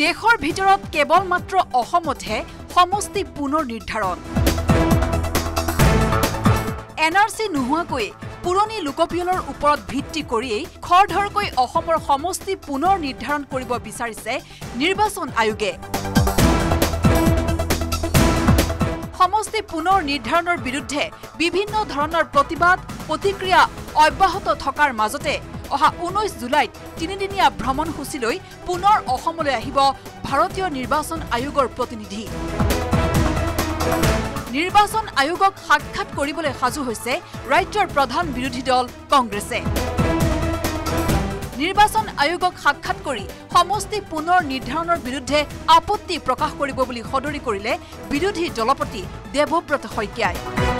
দেশৰ ভিতৰত কেৱল মাত্ৰ অসমতহে সমষ্টি পুনৰ নিৰ্ধাৰণ এনআৰসি নোহোৱাকৈ পুৰণি লোকপিয়লৰ ওপৰত ভিত্তি কৰিয়েই খৰধৰকৈ অসমৰ সমষ্টি পুনৰ নিৰ্ধাৰণ কৰিব বিচাৰিছে নিৰ্বাচন আয়োগে সমষ্টি পুনৰ নিৰ্ধাৰণৰ বিৰুদ্ধে বিভিন্ন ধৰণৰ প্ৰতিবাদ প্ৰতিক্ৰিয়া অব্যাহত থকাৰ মাজতে অহা 19 জুলাইত তিনিদিনীয়া ভ্ৰমণসূচী লৈ পুনৰ অসমলৈ আহিব ভাৰতীয় নিৰ্বাচন আয়োগৰ প্ৰতিনিধি নিৰ্বাচন আয়োগক সাক্ষাৎ কৰিবলৈ সাজু হৈছে ৰাজ্যৰ প্ৰধান বিৰোধী দল কংগ্ৰেছে নিৰ্বাচন আয়োগক সাক্ষাৎ কৰি সমষ্টি পুনৰ নিৰ্ধাৰণৰ বিৰুদ্ধে আপত্তি প্ৰকাশ কৰিব বুলি সদৰি কৰিলে বিৰোধী দলপতি দেৱব্ৰত শইকীয়াই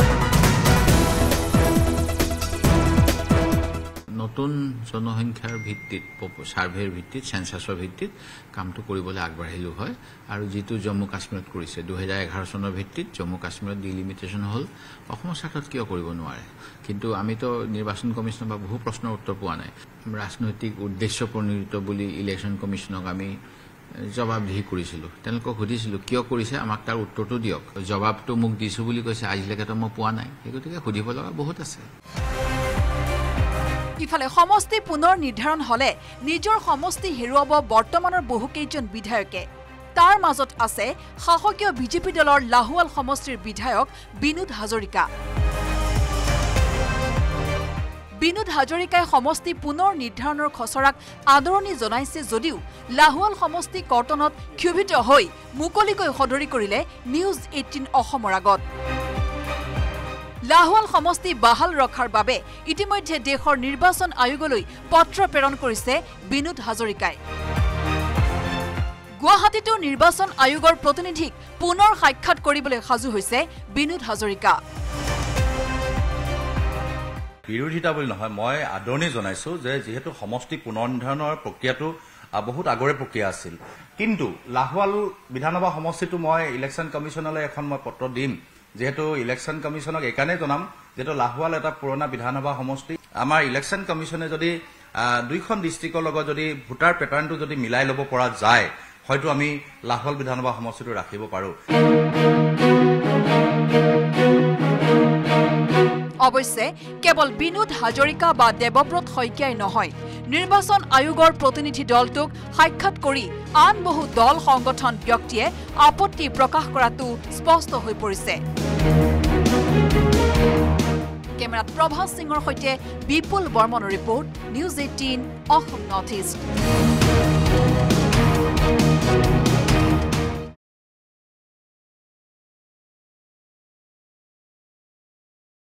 নতুন জনসংখ্যাৰ ভিত্তিত সাৰ্ভেৰ ভিত্তিত সেন্সাছৰ ভিত্তিত কামটো কৰিবলৈ আগবাঢ়িলো হয় আৰু যেটো জম্মু কাশ্মীৰত কৰিছে 2011 চনৰ ভিত্তিত জম্মু কাশ্মীৰত ডিলিমিটেশন হল অসমৰ স্বাৰ্থত কিয় কৰিব নোৱাৰে কিন্তু আমিতো নিৰ্বাচন কমিছনৰ বা বহু প্ৰশ্নৰ উত্তৰ পোৱা নাই ৰাজনৈতিক উদ্দেশ্য প্ৰণীত বুলি ইলেকশ্যন কমিছনক আমি জবাবদিহি কৰিছিলো তেওঁলোকক সুধিছিলো কিয় কৰিছে আমাক তাৰ উত্তৰটো দিয়ক জবাবটো মোক দিছো বুলি কৈছে আজিলৈকে মই পোৱা নাই সেইগতিকে সুধিব লগা বহুত আছে ইফালে সমষ্টি পুনৰ নিৰ্ধাৰণ হলে নিজৰ সমষ্টি হেৰুৱাব বৰ্তমানৰ বহুকেইজন বিধায়কে তাৰ মাজত আছে শাসকীয় বিজেপি দলৰ লাহোৱাল সমষ্টিৰ বিধায়ক বিনোদ হাজৰিকা বিনোদ হাজৰিকাই সমষ্টি পুনৰ নিৰ্ধাৰণৰ খচৰাক আদৰণি জনাইছে যদিও লাহোৱাল সমষ্টি কৰ্তনত ক্ষুভিত হৈ মুকলিকৈ সদৰি কৰিলে নিউজ 18 অসমৰ আগত লাহোৱাল সমষ্টি বাহাল ৰখাৰ বাবে ইতিমধ্যে দেশৰ নিৰ্বাচন আয়োগলৈ পত্ৰ প্ৰেৰণ কৰিছে বিনোদ হাজৰিকাই গুৱাহাটীতো নিৰ্বাচন আয়োগৰ প্ৰতিনিধিক পুনৰ সাক্ষাৎ কৰিবলৈ সাজু হৈছে বিনোদ হাজৰিকা বিৰোধিতা বুলি নহয় মই আদৰণি জনাইছো যে যেহেতু সমষ্টি পুনৰ নিৰ্ধাৰণৰ প্ৰক্ৰিয়াটো বহুত আগৰে প্ৰক্ৰিয়া আছিল কিন্তু লাহোৱাল বিধানসভা সমষ্টিটো মই ইলেকশ্যন কমিছনলৈ এখন মই পত্ৰ দিম যেহেতু ইলেকশ্যন কমিছনক একানে জনাম যেহেতু লাহোৱাল এটা পুৰণা বিধানসভা সমষ্টি আমাৰ ইলেকশ্যন কমিছনে যদি দুইখন ডিষ্ট্ৰিক্টৰ লগত যদি ভোটাৰ পেটাৰ্নটো যদি মিলাই ল'ব পৰা যায় হয়তো আমি লাহোৱাল বিধানসভা সমষ্টিটো ৰাখিব পাৰো অৱশ্যে কেৱল বিনোদ হাজৰিকা বা দেৱব্ৰত শইকীয়াই নহয় নিৰ্বাচন আয়োগৰ প্ৰতিনিধি দলটোক সাক্ষাৎ কৰি আন বহু দল সংগঠন ব্যক্তিয়ে আপত্তি প্ৰকাশ কৰাটো স্পষ্ট হৈ পৰিছে কেমেৰাত প্ৰভাস সিঙৰ সৈতে বিপুল বৰ্মনৰ report news 18 Assam north east